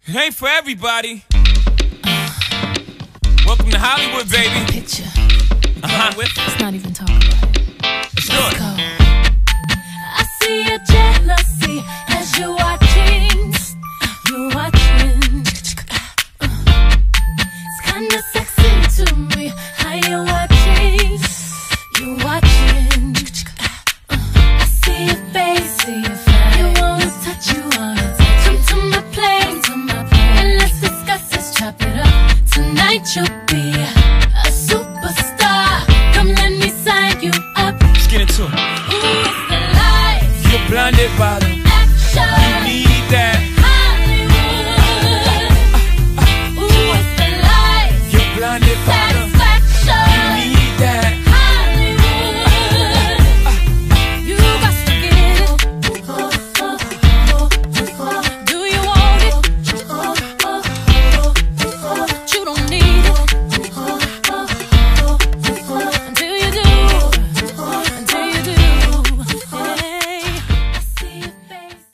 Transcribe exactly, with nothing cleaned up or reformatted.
It ain't for everybody. Welcome to Hollywood, baby. Picture. Uh-huh. Let's not even talk about it. Let's do Let's it. go. I see your jealousy as you watch